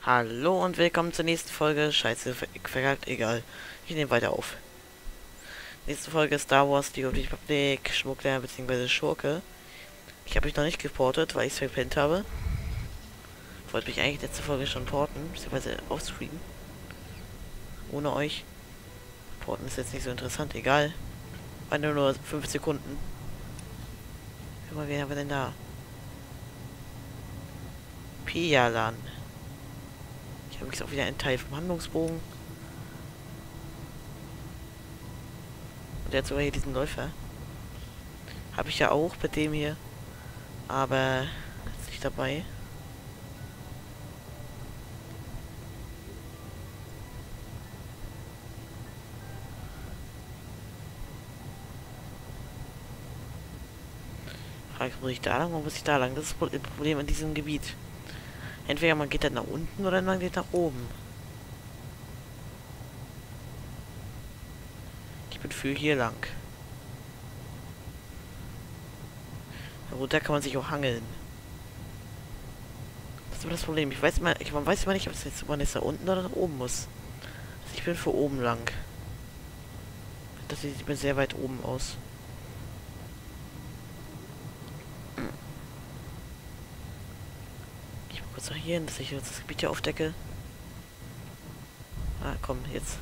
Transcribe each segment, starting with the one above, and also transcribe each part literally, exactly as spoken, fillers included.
Hallo und willkommen zur nächsten Folge. Scheiße, ver- verkackt, egal. Ich nehme weiter auf. Nächste Folge Star Wars, die Republik, Schmuggler bzw. Schurke. Ich habe mich noch nicht geportet, weil ich es verpennt habe. Wollte mich eigentlich letzte Folge schon porten, bzw. aufstreamen. Ohne euch. Porten ist jetzt nicht so interessant, egal. War nur nur fünf Sekunden. Guck mal, wen haben wir denn da? Pialan. Ich habe jetzt auch wieder einen Teil vom Handlungsbogen. Und der hat sogar hier diesen Läufer. Habe ich ja auch bei dem hier. Aber ist nicht dabei. Frage, muss ich da lang oder muss ich da lang? Das ist das Problem in diesem Gebiet. Entweder man geht dann nach unten oder man geht nach oben. Ich bin für hier lang. Darunter kann man sich auch hangeln. Das ist immer das Problem. Ich weiß immer, ich, man weiß immer nicht, ob es jetzt, man jetzt da unten oder nach oben muss. Also ich bin für oben lang. Das sieht mir sehr weit oben aus. Ich mal kurz nach hier hin, dass ich jetzt das Gebiet hier aufdecke. Ah, komm, jetzt.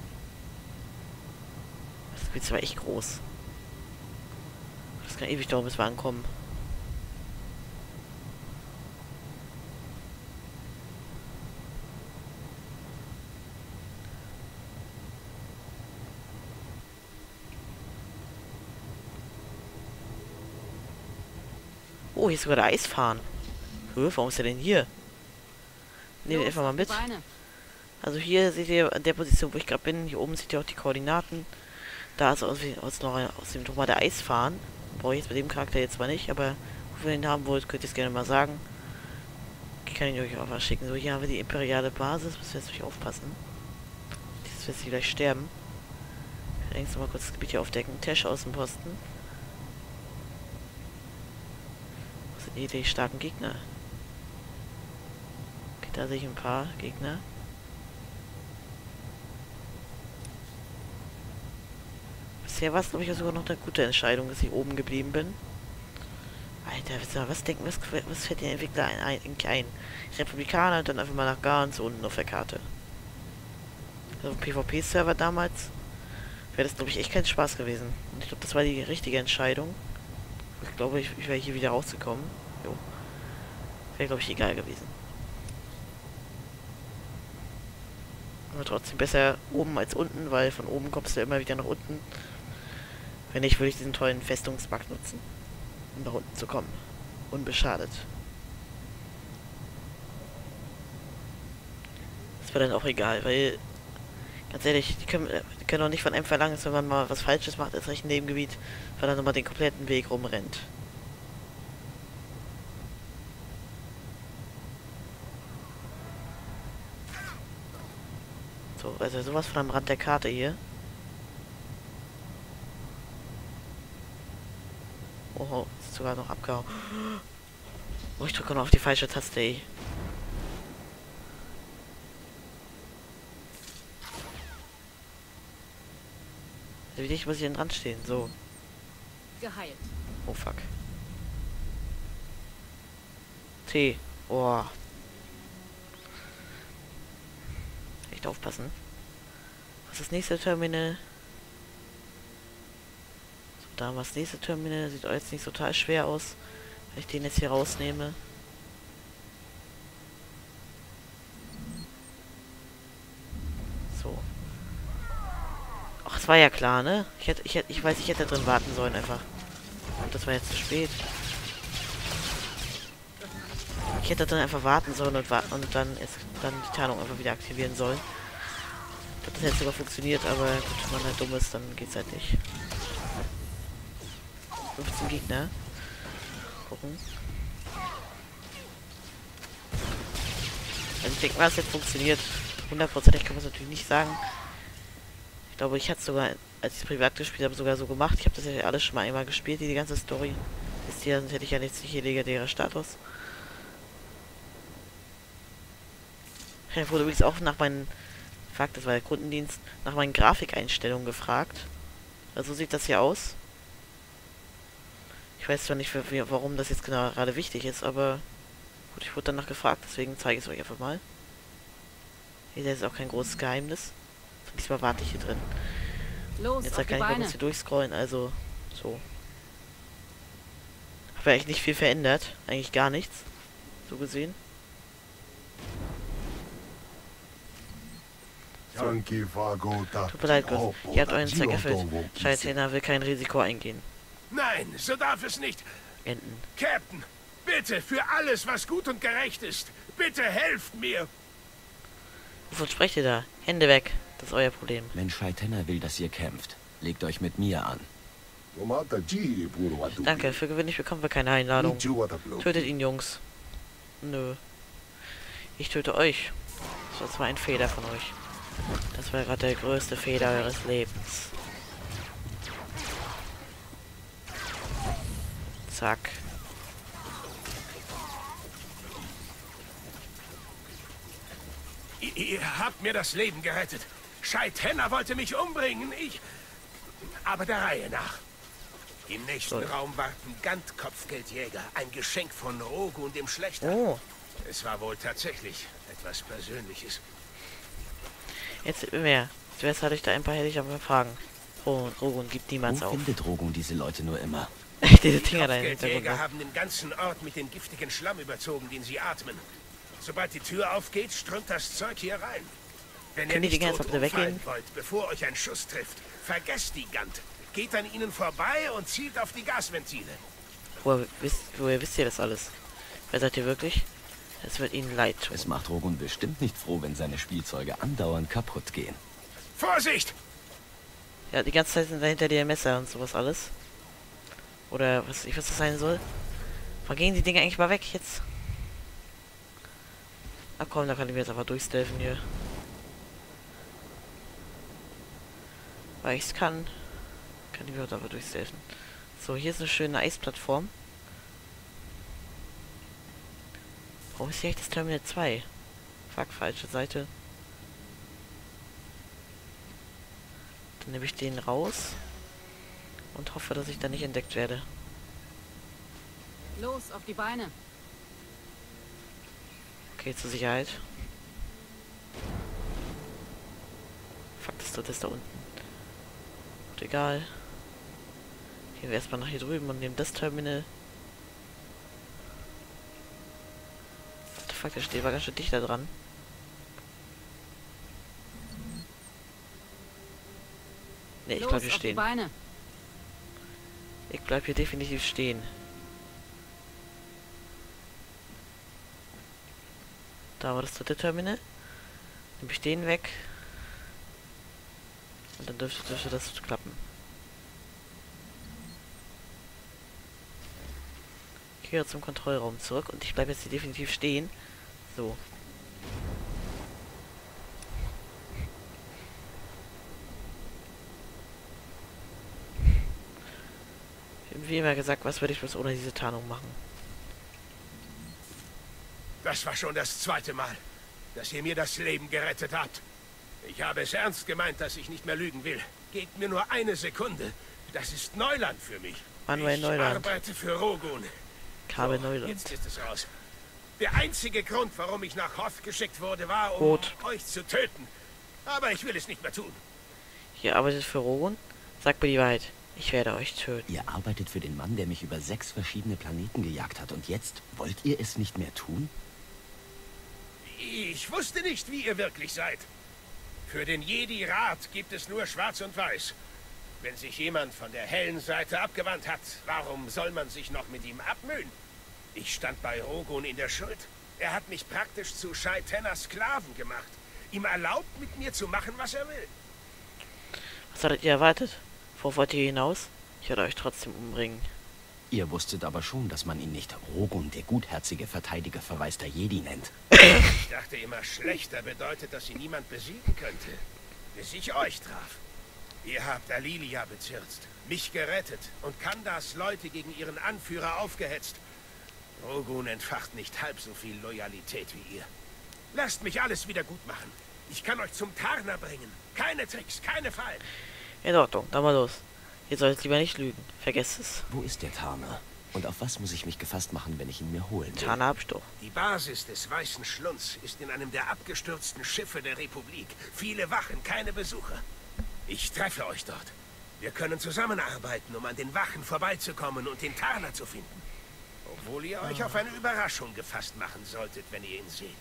Das Gebiet ist aber echt groß. Das kann ewig dauern, bis wir ankommen. Oh, hier ist sogar der Eisfahren. Hö, warum ist er denn hier? Nehmt einfach mal mit. Also hier seht ihr an der Position, wo ich gerade bin. Hier oben seht ihr auch die Koordinaten. Da ist aus, aus, noch, aus dem nochmal der Eisfahren. Brauche ich jetzt bei dem Charakter jetzt zwar nicht, aber wenn ihr ihn haben wollt, könnt ihr es gerne mal sagen. Ich kann ihn euch auch was schicken. So, hier haben wir die imperiale Basis. Müssen wir jetzt natürlich aufpassen. Dieses wird sie gleich sterben. Ich kann noch mal kurz das Gebiet hier aufdecken. Tesch Außenposten. Was sind hier die starken Gegner? Okay, da sehe ich ein paar Gegner. Bisher war es, glaube ich, sogar noch eine gute Entscheidung, dass ich oben geblieben bin. Alter, was denken, was, was fällt den Entwickler ein, eigentlich ein? Republikaner und dann einfach mal nach ganz unten auf der Karte. Also PvP-Server damals wäre das, glaube ich, echt kein Spaß gewesen. Und ich glaube, das war die richtige Entscheidung. Ich glaube, ich, ich wäre hier wieder rausgekommen. Jo. Wäre, glaube ich, egal gewesen. Aber trotzdem besser oben als unten, weil von oben kommst du immer wieder nach unten. Wenn nicht, würde ich diesen tollen Festungsbug nutzen, um nach unten zu kommen. Unbeschadet. Das wäre dann auch egal, weil, ganz ehrlich, die können, die können auch nicht von einem verlangen, dass wenn man mal was Falsches macht, als recht in dem Gebiet, weil er nochmal den kompletten Weg rumrennt. So, also sowas von am Rand der Karte hier. Oh, ist sogar noch abgehauen. Oh, ich drücke noch auf die falsche Taste, ey. Wie dicht muss ich denn dran stehen? So. Geheilt. Oh, fuck. T. Oh. Echt aufpassen. Was ist das nächste Terminal? So, da haben wir das nächste Terminal. Sieht auch jetzt nicht total schwer aus, wenn ich den jetzt hier rausnehme. So. Ach, es war ja klar, ne? Ich hätte, ich hätte, ich weiß, ich hätte da drin warten sollen einfach. Und das war jetzt zu spät. Ich hätte da drin einfach warten sollen und, wa und dann ist dann die Tarnung einfach wieder aktivieren sollen. Ich glaube, das hätte sogar funktioniert, aber gut, wenn man halt dumm ist, dann geht's halt nicht. fünfzehn Gegner. Gucken. Also ich denke mal, es jetzt funktioniert. Hundertprozentig kann man es natürlich nicht sagen. Ich glaube, ich hatte es sogar, als ich es privat gespielt habe, sogar so gemacht. Ich habe das ja alles schon mal einmal gespielt, die ganze Story. Ist hier, sonst hätte ich ja jetzt nicht hier legendärer Status. Ich wurde übrigens auch nach meinen, fuck, das war der Kundendienst, nach meinen Grafikeinstellungen gefragt. Also so sieht das hier aus. Ich weiß zwar nicht, warum das jetzt genau gerade wichtig ist, aber gut, ich wurde danach gefragt, deswegen zeige ich es euch einfach mal. Hier ist auch kein großes Geheimnis. Diesmal warte ich hier drin. Los, jetzt auf kann die ich Beine. mal hier durchscrollen, also so. Habe eigentlich nicht viel verändert. Eigentlich gar nichts. So gesehen. So. Tut mir leid, Gott. Ihr habt euren Zweck erfüllt. Scheitena will kein Risiko eingehen. Nein, so darf es nicht. Enden. Captain, bitte, für alles, was gut und gerecht ist, bitte helft mir. Wovon sprecht ihr da? Hände weg. Das ist euer Problem. Wenn Scheitena will, dass ihr kämpft, legt euch mit mir an. Danke, für gewöhnlich bekommen wir keine Einladung. Tötet ihn, Jungs. Nö. Ich töte euch. Das war ein Fehler von euch. Das war gerade der größte Fehler eures Lebens. Zack. Ihr, ihr habt mir das Leben gerettet. Scheitena wollte mich umbringen. Ich... Aber der Reihe nach. Im nächsten Soll. Raum warten Gant-Kopfgeldjäger. Ein Geschenk von Rogun dem Schlechter. Oh. Es war wohl tatsächlich etwas Persönliches. Jetzt mehr. Zuerst hatte ich da ein paar, hätte ich aber Fragen. Oh, Rogun gibt niemals Wo auf. findet Rogun diese Leute nur immer? Diese Dinger da im Hintergrund. Kopfgeldjäger haben den ganzen Ort mit dem giftigen Schlamm überzogen, den sie atmen. Sobald die Tür aufgeht, strömt das Zeug hier rein. Wenn ihr Können die nicht Dinger tot jetzt mal bitte umfallen weggehen? wollt, bevor euch ein Schuss trifft, vergesst die Gant. Geht an ihnen vorbei und zielt auf die Gasventile. Woher wisst, woher wisst ihr das alles? Wer seid ihr wirklich? Es wird ihnen leid tun. Es macht Rogun bestimmt nicht froh, wenn seine Spielzeuge andauernd kaputt gehen. Vorsicht! Ja, die ganze Zeit sind dahinter dir Messer und sowas alles. Oder was ich was das sein soll. Wann gehen die Dinge eigentlich mal weg jetzt? Ach komm, da kann ich mir jetzt einfach durchstelfen hier. Weil ich es kann, kann ich mir jetzt aber durchstelfen. So, hier ist eine schöne Eisplattform. Warum ist hier eigentlich das Terminal zwei? Fuck, falsche Seite. Dann nehme ich den raus. Und hoffe, dass ich da nicht entdeckt werde. Los, auf die Beine. Okay, zur Sicherheit. Fuck, das dritte ist da unten. Gut, egal. Gehen wir erstmal nach hier drüben und nehmen das Terminal. What the fuck, der steht war ganz schön dicht da dran. Ne, ich Los, bleib hier auf die stehen. Beine. Ich bleib hier definitiv stehen. Da war das dritte Terminal. Nehme ich den weg. Und dann dürfte, dürfte das klappen. Ich gehe zum Kontrollraum zurück und ich bleibe jetzt hier definitiv stehen. So. Wie immer gesagt, was würde ich bloß ohne diese Tarnung machen? Das war schon das zweite Mal, dass ihr mir das Leben gerettet habt. Ich habe es ernst gemeint, dass ich nicht mehr lügen will. Gebt mir nur eine Sekunde. Das ist Neuland für mich. Manuel ich Neuland. arbeite für Rogun. Kabel So, Neuland. jetzt ist es raus. Der einzige Grund, warum ich nach Hoth geschickt wurde, war, um Rot. euch zu töten. Aber ich will es nicht mehr tun. Ihr arbeitet für Rogun? Sagt mir die Wahrheit. Ich werde euch töten. Ihr arbeitet für den Mann, der mich über sechs verschiedene Planeten gejagt hat. Und jetzt wollt ihr es nicht mehr tun? Ich wusste nicht, wie ihr wirklich seid. Für den Jedi-Rat gibt es nur Schwarz und Weiß. Wenn sich jemand von der hellen Seite abgewandt hat, warum soll man sich noch mit ihm abmühen? Ich stand bei Rogun in der Schuld. Er hat mich praktisch zu Scheitenas Sklaven gemacht. Ihm erlaubt, mit mir zu machen, was er will. Was hattet ihr erwartet? Worauf wollt ihr hinaus? Ich werde euch trotzdem umbringen. Ihr wusstet aber schon, dass man ihn nicht Rogun, der gutherzige Verteidiger verwaister Jedi, nennt. Ich dachte immer, schlechter bedeutet, dass sie niemand besiegen könnte. Bis ich euch traf. Ihr habt Alilia bezirzt, mich gerettet und Kandas Leute gegen ihren Anführer aufgehetzt. Rogun entfacht nicht halb so viel Loyalität wie ihr. Lasst mich alles wieder gut machen. Ich kann euch zum Tarner bringen. Keine Tricks, keine Fallen. In Ordnung, dann mal los. Ihr solltet lieber nicht lügen. Vergesst es. Wo ist der Tarner? Und auf was muss ich mich gefasst machen, wenn ich ihn mir holen will? Tarner hab ich doch. Die Basis des Weißen Schlunds ist in einem der abgestürzten Schiffe der Republik. Viele Wachen, keine Besucher. Ich treffe euch dort. Wir können zusammenarbeiten, um an den Wachen vorbeizukommen und den Tarner zu finden. Obwohl ihr euch auf eine Überraschung gefasst machen solltet, wenn ihr ihn seht.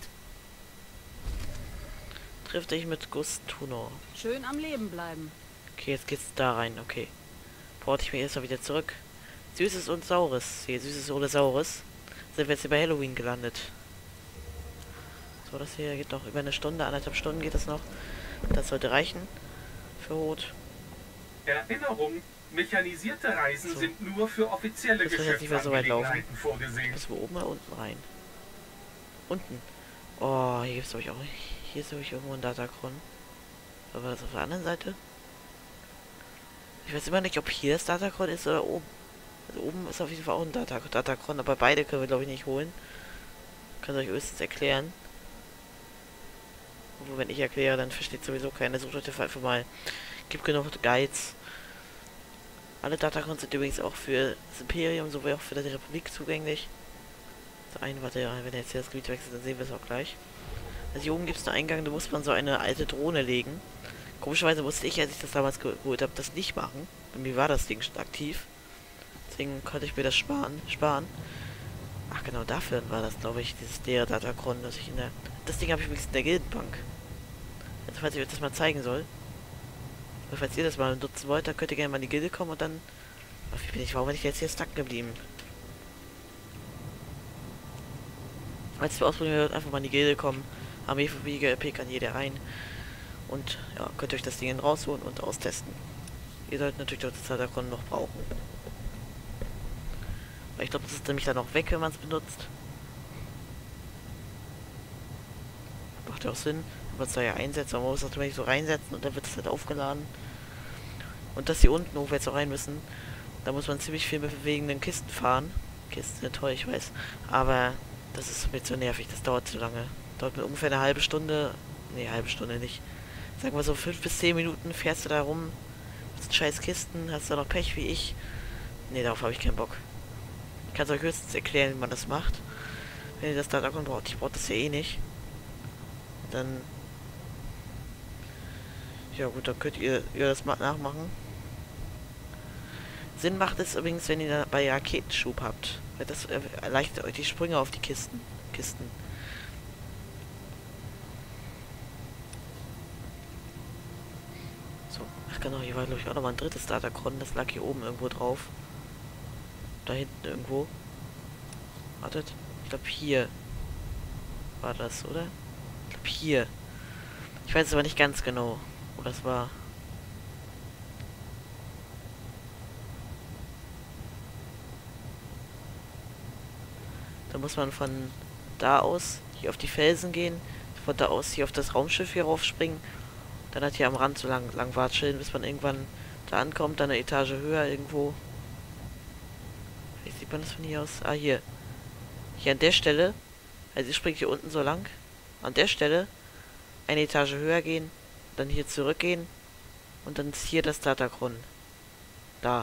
Trifft dich mit Gustuno. Schön am Leben bleiben. Okay, jetzt geht's da rein, okay. Porte ich mir erstmal wieder zurück. Süßes und Saures. Hier, Süßes oder Saures. Sind wir jetzt hier bei Halloween gelandet. So, das hier geht noch über eine Stunde, anderthalb Stunden geht das noch. Das sollte reichen. Für Rot. Erinnerung, mechanisierte Reisen So. sind nur für offizielle Das wird jetzt nicht mehr so weit laufen. Geschäftsangelegenheiten vorgesehen. Müssen wir oben oder unten rein? Unten. Oh, hier gibt's glaube ich auch. Hier ist glaube ich irgendwo ein Datacron. Aber das auf der anderen Seite? Ich weiß immer nicht, ob hier das Datacron ist oder oben. Also oben ist auf jeden Fall auch ein Data Datacron, aber beide können wir glaube ich nicht holen. Könnt ihr euch höchstens erklären. Obwohl, wenn ich erkläre, dann versteht sowieso keiner. Sucht euch dafür einfach mal. Gibt genug Guides. Alle Datacrons sind übrigens auch für das Imperium sowie auch für die Republik zugänglich. So ein, warte, wenn er jetzt hier das Gebiet wechselt, dann sehen wir es auch gleich. Also hier oben gibt es einen Eingang, da muss man so eine alte Drohne legen. Komischerweise musste ich, als ich das damals geholt habe, das nicht machen. Bei mir war das Ding schon aktiv. Deswegen konnte ich mir das sparen. sparen. Ach genau, dafür war das, glaube ich, dieses der Datacron, das ich in der... Das Ding habe ich übrigens in der Gildenbank. Also falls ich euch das mal zeigen soll. Oder falls ihr das mal nutzen wollt, dann könnt ihr gerne mal in die Gilde kommen und dann... Ach, wie bin ich, warum bin ich jetzt hier stuck geblieben? Als wir ausprobieren, einfach mal in die Gilde kommen. Armee für G L P kann jeder rein. Und ja, könnt ihr euch das Ding rausholen und austesten. Ihr solltet natürlich dort das Datacron noch brauchen. Weil ich glaube, das ist nämlich dann auch weg, wenn man es benutzt. Macht ja auch Sinn, wenn man es da ja einsetzt, aber man muss das natürlich so reinsetzen und dann wird es halt aufgeladen. Und das hier unten, wo wir jetzt auch rein müssen, da muss man ziemlich viel mit bewegenden Kisten fahren. Kisten sind toll, ich weiß. Aber das ist mir zu nervig, das dauert zu lange. Dauert mir ungefähr eine halbe Stunde. Nee, halbe Stunde nicht. Sagen wir so fünf bis zehn Minuten fährst du da rum. Mit scheiß Kisten, hast du noch Pech wie ich. Nee, darauf habe ich keinen Bock. Ich kann es euch höchstens erklären, wie man das macht. Wenn ihr das Datacron braucht. Ich brauche das ja eh nicht. Dann... Ja gut, dann könnt ihr, ihr das mal nachmachen. Sinn macht es übrigens, wenn ihr bei Raketenschub habt. Weil das erleichtert euch die Sprünge auf die Kisten. Kisten. So, ach genau, hier war glaube ich auch nochmal ein drittes Datacron. Das lag hier oben irgendwo drauf. Da hinten irgendwo. Wartet. Ich glaube hier war das, oder? Ich glaube hier. Ich weiß es aber nicht ganz genau, wo das war. Da muss man von da aus hier auf die Felsen gehen, von da aus hier auf das Raumschiff hier raufspringen, dann halt hier am Rand so lang, lang watscheln, bis man irgendwann da ankommt, dann eine Etage höher irgendwo. Wie sieht man das von hier aus? Ah, hier. Hier an der Stelle, also ich springe hier unten so lang, an der Stelle eine Etage höher gehen, dann hier zurückgehen und dann ist hier das Datacron. Da.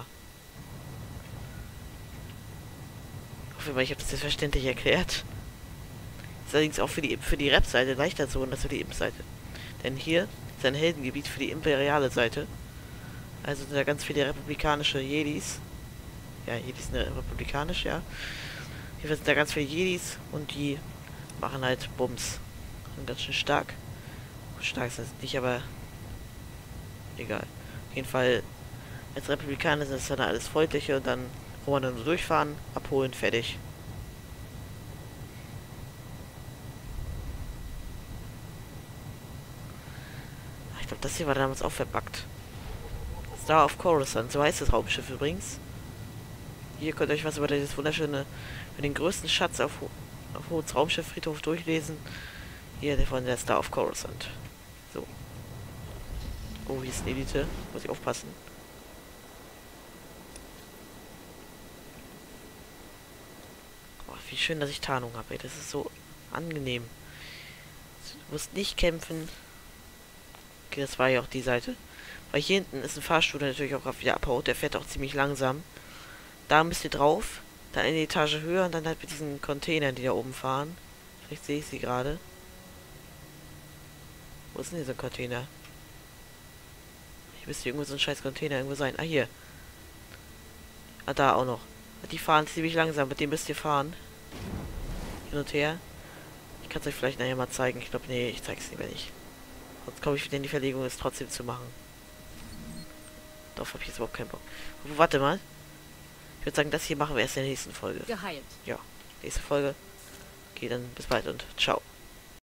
Aber ich habe das jetzt verständlich erklärt. Ist allerdings auch für die für die Rap-Seite leichter zu holen als für die Imp-Seite. Denn hier ist ein Heldengebiet für die imperiale Seite. Also sind da ganz viele republikanische Jedis. Ja, Jedis sind republikanisch, ja. Hier sind da ganz viele Jedis und die machen halt Bums. Sind ganz schön stark. Stark ist das nicht, aber egal. Auf jeden Fall, als Republikaner sind es dann alles Freundliche und dann wo man dann nur durchfahren, abholen, fertig. Ich glaube, das hier war damals auch verbuggt. Star of Coruscant, so heißt das Raumschiff übrigens. Hier könnt ihr euch was über dieses wunderschöne, über den größten Schatz auf, auf Hoths Raumschifffriedhof durchlesen. Hier der von der Star of Coruscant. So. Oh, hier ist eine Elite. Muss ich aufpassen. Wie schön, dass ich Tarnung habe, ey. Das ist so angenehm. Du musst nicht kämpfen. Okay, das war ja auch die Seite. Weil hier hinten ist ein Fahrstuhl, der natürlich auch wieder abhaut. Der fährt auch ziemlich langsam. Da müsst ihr drauf. Dann eine Etage höher und dann halt mit diesen Containern, die da oben fahren. Vielleicht sehe ich sie gerade. Wo ist denn dieser Container? Hier müsste irgendwo so ein scheiß Container irgendwo sein. Ah, hier. Ah, da auch noch. Die fahren ziemlich langsam. Mit dem müsst ihr fahren. Hin und her. Ich kann es euch vielleicht nachher mal zeigen. Ich glaube, nee, ich zeige es lieber nicht. Sonst komme ich wieder in die Verlegung, es trotzdem zu machen. Darauf habe ich jetzt überhaupt keinen Bock. Oh, warte mal. Ich würde sagen, das hier machen wir erst in der nächsten Folge. Geheilt. Ja, nächste Folge. Okay, dann bis bald und ciao.